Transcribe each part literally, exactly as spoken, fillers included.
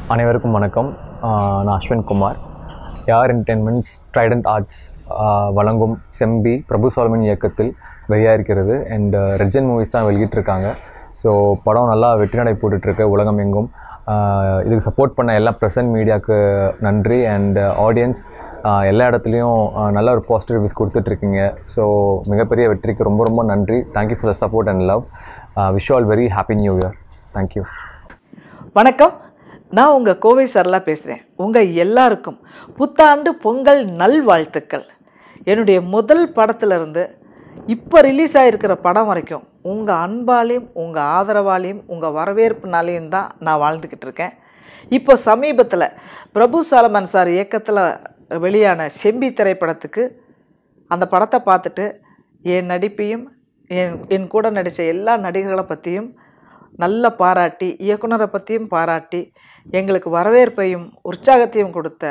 அனைவருக்கும் வணக்கம். நான் Ashwin Kumar. AR entertainments Trident Arts வழங்கும் செம்பி பிரபு சாலமன் இயக்கத்தில் வெளியாக இருக்கிறது. அண்ட் ரெட்ஜன் மூவிஸ் தான் வெளியிட்டிருக்காங்க. ஸோ படம் நல்லா வெற்றி நடை போட்டுட்ருக்கு உலகம் எங்கும். இதுக்கு சப்போர்ட் பண்ண எல்லா ப்ரெசன்ட் மீடியாவுக்கு நன்றி. அண்ட் ஆடியன்ஸ் எல்லா இடத்துலையும் நல்ல ஒரு பாசிட்டிவ் ரிவ்யூஸ் கொடுத்துட்ருக்கீங்க. ஸோ மிகப்பெரிய வெற்றிக்கு ரொம்ப ரொம்ப நன்றி. Thank you for the support and love. Wish all very happy new year. Thank you. வணக்கம். நான் உங்கள் கோவை சரளா பேசுகிறேன். உங்கள் எல்லாருக்கும் புத்தாண்டு பொங்கல் நல்வாழ்த்துக்கள். என்னுடைய முதல் படத்துலேருந்து இப்போ ரிலீஸ் ஆகிருக்கிற படம் வரைக்கும் உங்கள் அன்பாலையும் உங்கள் ஆதரவாலையும் உங்கள் வரவேற்புனாலையும் தான் நான் வாழ்ந்துக்கிட்டு இருக்கேன். இப்போ சமீபத்தில் பிரபு சாலமன் சார் இயக்கத்தில் வெளியான செம்பி திரைப்படத்துக்கு அந்த படத்தை பார்த்துட்டு என் நடிப்பையும் என் என் கூட நடித்த எல்லா நடிகர்களை பற்றியும் நல்ல பாராட்டி, இயக்குனரை பற்றியும் பாராட்டி, எங்களுக்கு வரவேற்பையும் உற்சாகத்தையும் கொடுத்த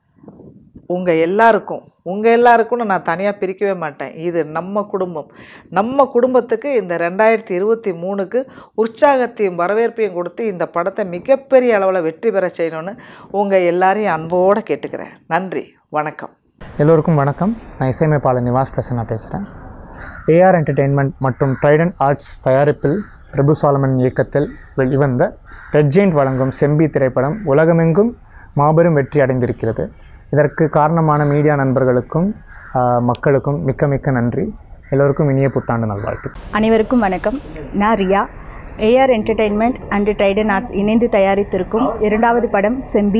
உங்கள் எல்லாருக்கும் உங்கள் எல்லாருக்கும்னு நான் தனியாக பிரிக்கவே மாட்டேன். இது நம்ம குடும்பம். நம்ம குடும்பத்துக்கு இந்த ரெண்டாயிரத்தி இருபத்தி மூணுக்கு உற்சாகத்தையும் வரவேற்பையும் கொடுத்து இந்த படத்தை மிகப்பெரிய அளவில் வெற்றி பெற செய்யணும்னு உங்கள் எல்லாரையும் அன்போடு கேட்டுக்கிறேன். நன்றி, வணக்கம். எல்லோருக்கும் வணக்கம். நான் இசையமைப்பாளர் நிவாஸ் பிரசன்னா பேசுகிறேன். ஏஆர் என்டர்டெயின்மெண்ட் மற்றும் ட்ரைடன்ட் ஆர்ட்ஸ் தயாரிப்பில் பிரபு சாலமன் இயக்கத்தில் வெளிவந்த ரெட் ஜெயிண்ட் வழங்கும் செம்பி திரைப்படம் உலகமெங்கும் மாபெரும் வெற்றி அடைந்திருக்கிறது. இதற்கு காரணமான மீடியா நண்பர்களுக்கும் மக்களுக்கும் மிக்க மிக்க நன்றி. எல்லோருக்கும் இனிய புத்தாண்டு நல்வாழ்த்து. அனைவருக்கும் வணக்கம். நான் Riya. AR Entertainment and Trident Arts இணைந்து தயாரித்திருக்கும் இரண்டாவது படம் Sembi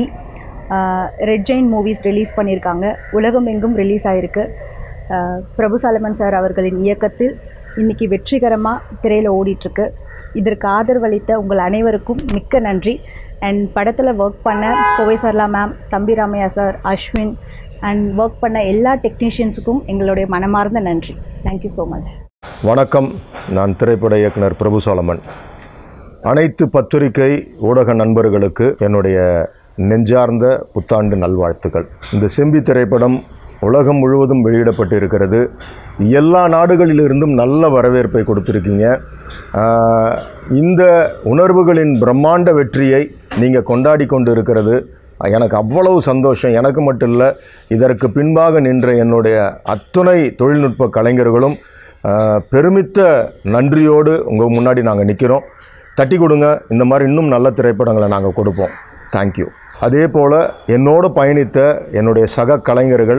Red Giant Movies release பண்ணியிருக்காங்க. உலகமெங்கும் ரிலீஸ் ஆகிருக்கு. பிரபு சாலமன் சார் அவர்களின் இயக்கத்தில் இன்றைக்கி வெற்றிகரமாக திரையில் ஓடிட்டுருக்கு. இதற்கு ஆதரவளித்த உங்கள் அனைவருக்கும் மிக்க நன்றி. அண்ட் படத்தில் ஒர்க் பண்ண Kovai Sarala ma'am, Thambi Ramaiah sir, Ashwin and work பண்ண எல்லா டெக்னீஷியன்ஸுக்கும் எங்களுடைய மனமார்ந்த நன்றி. Thank you so much. வணக்கம். நான் திரைப்பட இயக்குனர் பிரபு சாலமன். அனைத்து பத்திரிகை ஊடக நண்பர்களுக்கு என்னுடைய நெஞ்சார்ந்த புத்தாண்டு நல்வாழ்த்துக்கள். இந்த செம்பி திரைப்படம் உலகம் முழுவதும் வெளியிடப்பட்டு இருக்கிறது. எல்லா நாடுகளிலிருந்தும் நல்ல வரவேற்பை கொடுத்துருக்கீங்க. இந்த உணர்வுகளின் பிரம்மாண்ட வெற்றியை நீங்கள் கொண்டாடி கொண்டு இருக்கிறது எனக்கு அவ்வளவு சந்தோஷம். எனக்கு மட்டும் இல்லை, இதற்கு பின்பாக நின்ற என்னுடைய அத்துணை தொழில்நுட்ப கலைஞர்களும் பெருமித்த நன்றியோடு உங்கள் முன்னாடி நாங்கள் நிற்கிறோம். தட்டி கொடுங்க. இந்த மாதிரி இன்னும் நல்ல திரைப்படங்களை நாங்கள் கொடுப்போம். தேங்க்யூ. அதே போல் என்னோடு பயணித்த என்னுடைய சக கலைஞர்கள்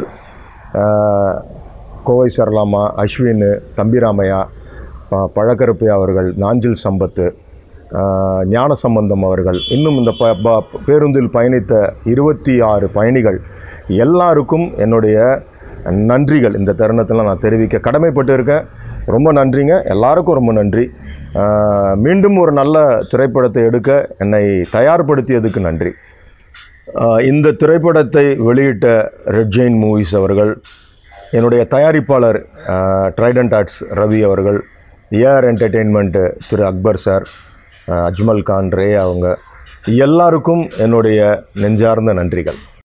கோவை சரலாமா, அஸ்வின், தம்பி ராமையா, பழக்கருப்பையா அவர்கள், நாஞ்சில் சம்பத்து, ஞான சம்பந்தம் அவர்கள், இன்னும் இந்த ப பேருந்தில் பயணித்த இருபத்தி ஆறு பயணிகள் எல்லாருக்கும் என்னுடைய நன்றிகள் இந்த தருணத்தில் நான் தெரிவிக்க கடமைப்பட்டு இருக்கேன். ரொம்ப நன்றிங்க. எல்லாருக்கும் ரொம்ப நன்றி. மீண்டும் ஒரு நல்ல திரைப்படத்தை எடுக்க என்னை தயார்படுத்தியதுக்கு நன்றி. இந்த திரைப்படத்தை வெளியிட்ட ரெட் ஜெயிண்ட் மூவிஸ் அவர்கள், என்னுடைய தயாரிப்பாளர் ட்ரைடன்ட் ஆர்ட்ஸ் ரவி அவர்கள், ஏஆர் என்டர்டெயின்மெண்ட்டு திரு அக்பர் சார், அஜ்மல் கான், ரே அவங்க எல்லாருக்கும் என்னுடைய நெஞ்சார்ந்த நன்றிகள்.